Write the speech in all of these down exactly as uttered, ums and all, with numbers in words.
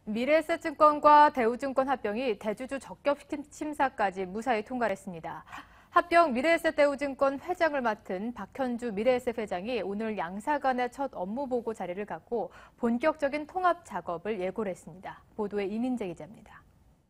미래에셋증권과 대우증권 합병이 대주주 적격 심사까지 무사히 통과했습니다. 합병 미래에셋대우증권 회장을 맡은 박현주 미래에셋 회장이 오늘 양사 간의 첫 업무 보고 자리를 갖고 본격적인 통합 작업을 예고를 했습니다. 보도에 이민재 기자입니다.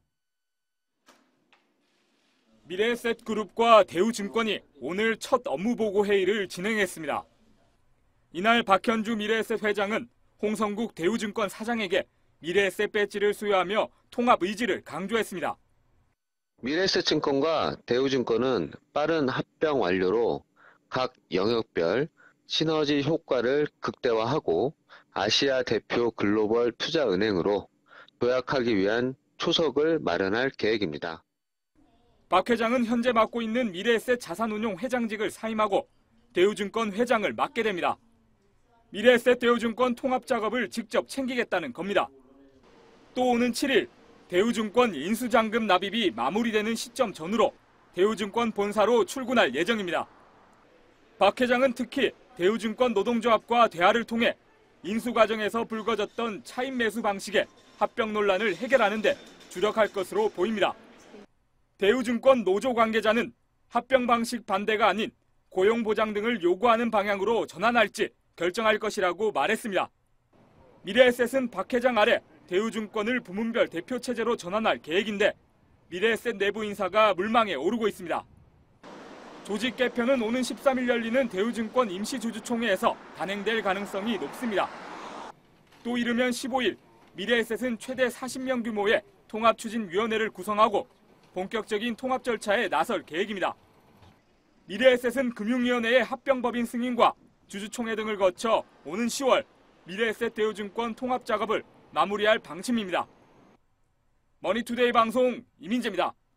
미래에셋그룹과 대우증권이 오늘 첫 업무 보고 회의를 진행했습니다. 이날 박현주 미래에셋 회장은 홍성국 대우증권 사장에게 미래에셋 배지를 수여하며 통합 의지를 강조했습니다. 미래에셋증권과 대우증권은 빠른 합병 완료로 각 영역별 시너지 효과를 극대화하고 아시아 대표 글로벌 투자은행으로 도약하기 위한 초석을 마련할 계획입니다. 박 회장은 현재 맡고 있는 미래에셋 자산운용 회장직을 사임하고 대우증권 회장을 맡게 됩니다. 미래에셋 대우증권 통합 작업을 직접 챙기겠다는 겁니다. 또 오는 칠 일 대우증권 인수잔금 납입이 마무리되는 시점 전후로 대우증권 본사로 출근할 예정입니다. 박 회장은 특히 대우증권 노동조합과 대화를 통해 인수 과정에서 불거졌던 차임 매수 방식의 합병 논란을 해결하는 데 주력할 것으로 보입니다. 대우증권 노조 관계자는 합병 방식 반대가 아닌 고용 보장 등을 요구하는 방향으로 전환할지 결정할 것이라고 말했습니다. 미래에셋은 박 회장 아래 대우증권을 부문별 대표 체제로 전환할 계획인데 미래에셋 내부 인사가 물망에 오르고 있습니다. 조직 개편은 오는 십삼 일 열리는 대우증권 임시주주총회에서 단행될 가능성이 높습니다. 또 이르면 십오 일 미래에셋은 최대 사십 명 규모의 통합추진위원회를 구성하고 본격적인 통합 절차에 나설 계획입니다. 미래에셋은 금융위원회의 합병법인 승인과 주주총회 등을 거쳐 오는 시월 미래에셋 대우증권 통합 작업을 마무리할 방침입니다. 머니투데이 방송 이민재입니다.